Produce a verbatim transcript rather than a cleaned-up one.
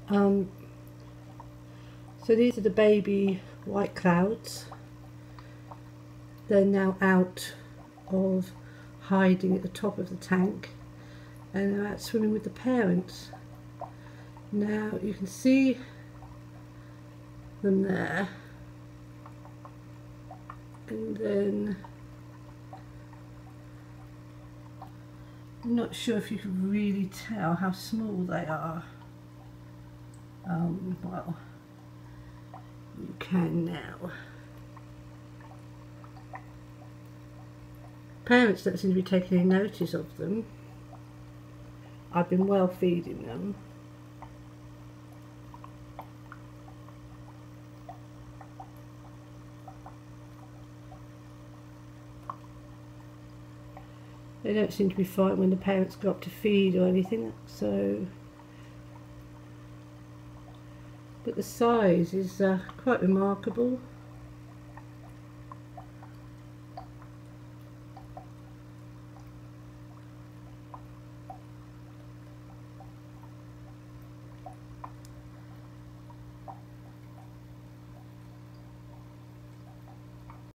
Um, so these are the baby white clouds. They're now out of hiding at the top of the tank and they're out swimming with the parents. Now you can see them there, and then I'm not sure if you can really tell how small they are. Um, well, you can now. Parents don't seem to be taking any notice of them. I've been well feeding them. They don't seem to be frightened when the parents go up to feed or anything, so... But the size is uh, quite remarkable.